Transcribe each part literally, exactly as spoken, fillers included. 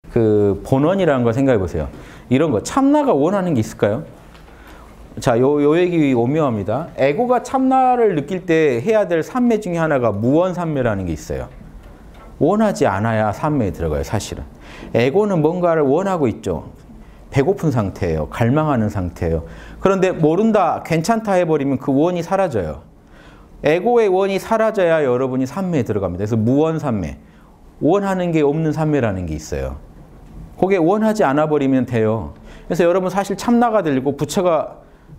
그 본원이라는 걸 생각해 보세요. 이런 거 참나가 원하는 게 있을까요? 자, 요, 요 얘기 오묘합니다. 에고가 참나를 느낄 때 해야 될 삼매 중에 하나가 무원삼매라는 게 있어요. 원하지 않아야 삼매에 들어가요, 사실은. 에고는 뭔가를 원하고 있죠. 배고픈 상태예요. 갈망하는 상태예요. 그런데 모른다, 괜찮다 해버리면 그 원이 사라져요. 에고의 원이 사라져야 여러분이 삼매에 들어갑니다. 그래서 무원삼매. 원하는 게 없는 삼매라는 게 있어요. 그게 원하지 않아 버리면 돼요. 그래서 여러분 사실 참나가 들리고 부처가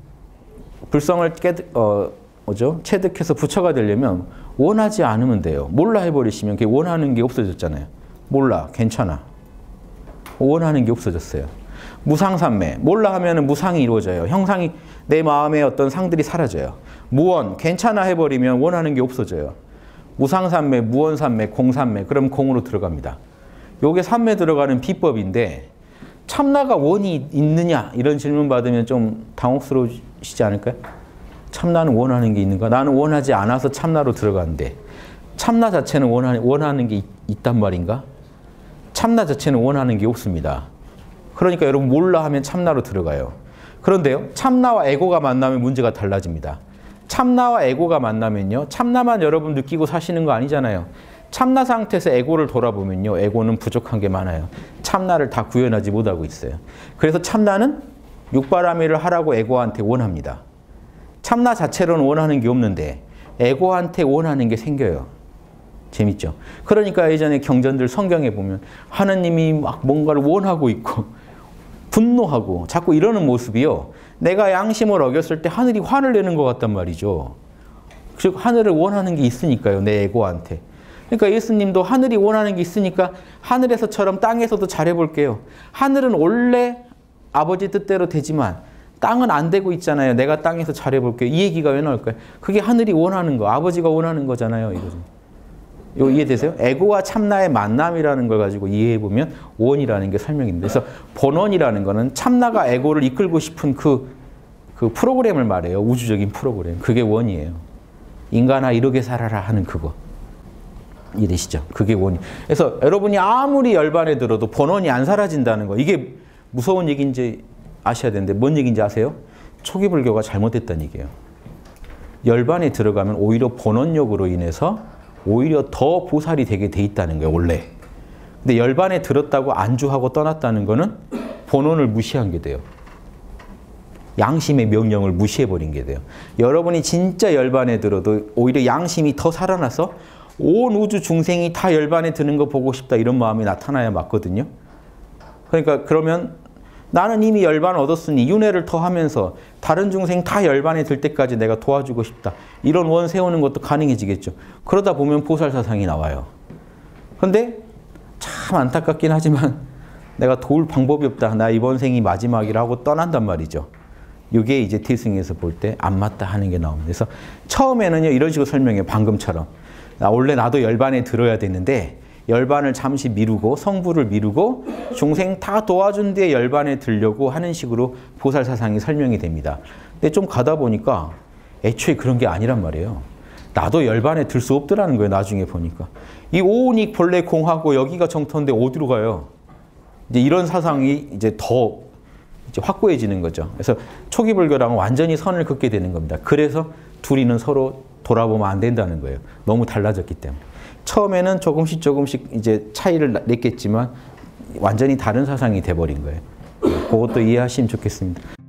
불성을 깨, 어, 뭐죠? 체득해서 부처가 되려면 원하지 않으면 돼요. 몰라 해버리시면 그게 원하는 게 없어졌잖아요. 몰라, 괜찮아. 원하는 게 없어졌어요. 무상삼매. 몰라 하면 무상이 이루어져요. 형상이, 내 마음의 어떤 상들이 사라져요. 무원, 괜찮아 해버리면 원하는 게 없어져요. 무상삼매, 무원삼매, 공삼매. 그럼 공으로 들어갑니다. 요게 삼매 들어가는 비법인데 참나가 원이 있느냐? 이런 질문 받으면 좀 당혹스러우시지 않을까요? 참나는 원하는 게 있는가? 나는 원하지 않아서 참나로 들어가는데 참나 자체는 원하, 원하는 게 있, 있단 말인가? 참나 자체는 원하는 게 없습니다. 그러니까 여러분 몰라 하면 참나로 들어가요. 그런데요, 참나와 에고가 만나면 문제가 달라집니다. 참나와 에고가 만나면요, 참나만 여러분 느끼고 사시는 거 아니잖아요. 참나 상태에서 에고를 돌아보면요, 에고는 부족한 게 많아요. 참나를 다 구현하지 못하고 있어요. 그래서 참나는 육바라밀을 하라고 에고한테 원합니다. 참나 자체로는 원하는 게 없는데 에고한테 원하는 게 생겨요. 재밌죠? 그러니까 예전에 경전들 성경에 보면 하느님이 막 뭔가를 원하고 있고 분노하고 자꾸 이러는 모습이요. 내가 양심을 어겼을 때 하늘이 화를 내는 것 같단 말이죠. 즉 하늘을 원하는 게 있으니까요. 내 에고한테. 그러니까 예수님도 하늘이 원하는 게 있으니까 하늘에서처럼 땅에서도 잘해볼게요. 하늘은 원래 아버지 뜻대로 되지만 땅은 안 되고 있잖아요. 내가 땅에서 잘해볼게요. 이 얘기가 왜 나올까요? 그게 하늘이 원하는 거, 아버지가 원하는 거잖아요. 이거죠. 이거 이해되세요? 에고와 참나의 만남이라는 걸 가지고 이해해보면 원이라는 게 설명입니다. 그래서 본원이라는 거는 참나가 에고를 이끌고 싶은 그, 그 프로그램을 말해요. 우주적인 프로그램. 그게 원이에요. 인간아 이렇게 살아라 하는 그거. 이해되시죠? 그게 원이. 그래서 여러분이 아무리 열반에 들어도 본원이 안 사라진다는 거. 이게 무서운 얘기인지 아셔야 되는데 뭔 얘기인지 아세요? 초기 불교가 잘못됐다는 얘기예요. 열반에 들어가면 오히려 본원력으로 인해서 오히려 더 보살이 되게 돼 있다는 거예요, 원래. 근데 열반에 들었다고 안주하고 떠났다는 거는 본원을 무시한 게 돼요. 양심의 명령을 무시해버린 게 돼요. 여러분이 진짜 열반에 들어도 오히려 양심이 더 살아나서 온 우주 중생이 다 열반에 드는 거 보고 싶다 이런 마음이 나타나야 맞거든요. 그러니까 그러면 나는 이미 열반 얻었으니 윤회를 더 하면서 다른 중생 다 열반에 들 때까지 내가 도와주고 싶다. 이런 원 세우는 것도 가능해지겠죠. 그러다 보면 보살사상이 나와요. 그런데 참 안타깝긴 하지만 내가 도울 방법이 없다. 나 이번 생이 마지막이라고 떠난단 말이죠. 이게 이제 태승에서 볼 때 안 맞다 하는 게 나옵니다. 그래서 처음에는요 이런 식으로 설명해요. 방금처럼. 나 원래 나도 열반에 들어야 되는데 열반을 잠시 미루고 성부를 미루고 중생 다 도와준 뒤에 열반에 들려고 하는 식으로 보살사상이 설명이 됩니다. 근데 좀 가다 보니까 애초에 그런 게 아니란 말이에요. 나도 열반에 들 수 없더라는 거예요. 나중에 보니까. 이 오온이 본래 공하고 여기가 정토인데 어디로 가요? 이제 이런 사상이 이제 더 이제 확고해지는 거죠. 그래서 초기 불교랑은 완전히 선을 긋게 되는 겁니다. 그래서 둘이는 서로 돌아보면 안 된다는 거예요. 너무 달라졌기 때문에. 처음에는 조금씩 조금씩 이제 차이를 냈겠지만 완전히 다른 사상이 돼버린 거예요. 그것도 이해하시면 좋겠습니다.